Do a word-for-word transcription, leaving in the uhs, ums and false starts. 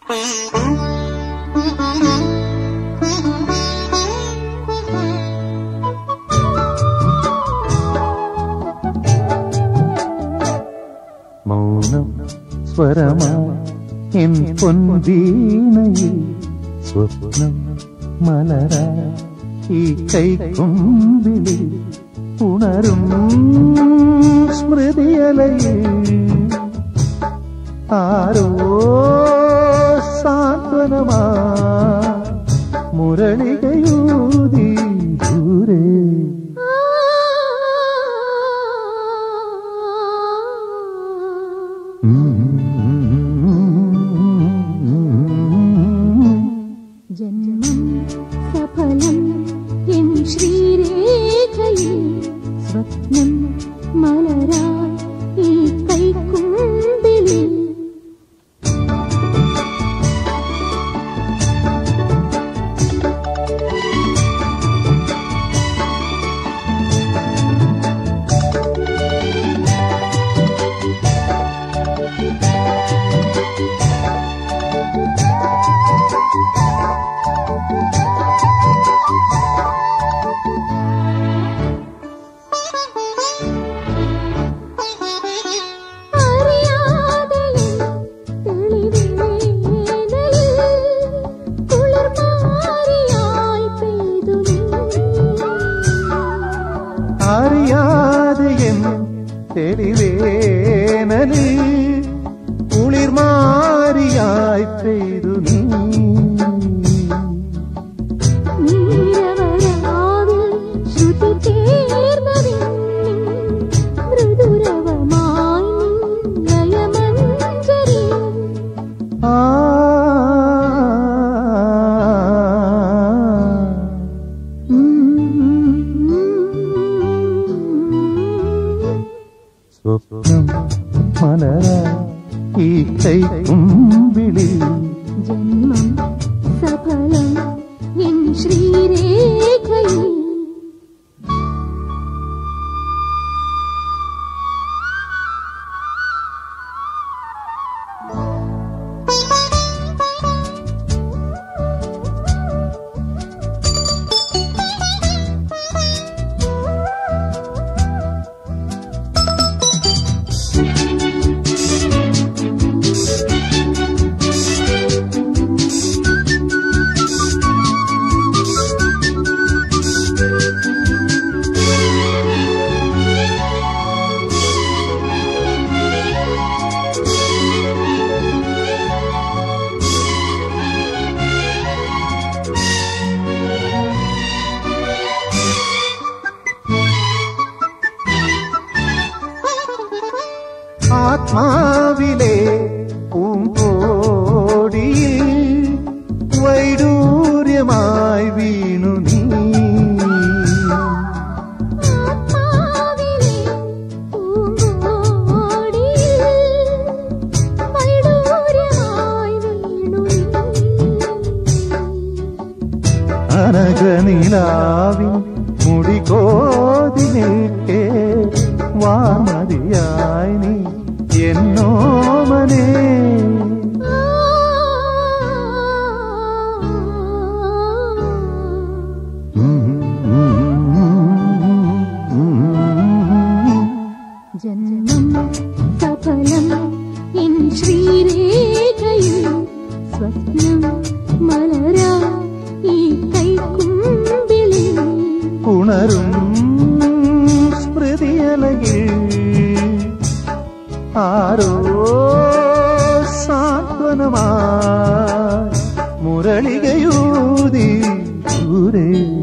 മൗനം സ്വരമായി എൻ പൊൻവീണയിൽ സ്വപ്നം മലരായി ഈ കൈക്കൊമ്പിളിൽ ഉണരും സ്മൃതിയലയിൽ ആരോ സാന്ത്വനമാ മുരളികയൂതി ദൂരെ. ജന്മം സഫലം എൻ ശ്രീരേഖയിൽ സ്വപ്നം മലരായി ഈ കൈക്കുമ്പിളിൽ. അറിയാതെ എൻ തെളിവേനലിൽ കുളിർമാരിയായി പെയ്തു നീ. സ്വപ്നം മലരായി ഈ കൈക്കുമ്പിളിൽ. ജന്മം സഫലം എൻ ശ്രീരേഖയിൽ. ആത്മാവിലെ പൂങ്കോടിയിൽ വൈഡൂര്യമായി വീണു നീ. അനഘനിലാവിൻ മുടികോതി നിൽക്കേ വാമതിയായി നീ എന്നോമനേ. ജന്മം സഫലം എൻ ശ്രീരേഖയിൽ സ്വപ്നം മലരായി ഈ കൈക്കുമ്പിളിൽ. ഉണരും സ്മൃതിയലയിൽ ആരോ സാന്ത്വനമായി മുരളികയൂതി ദൂരെ.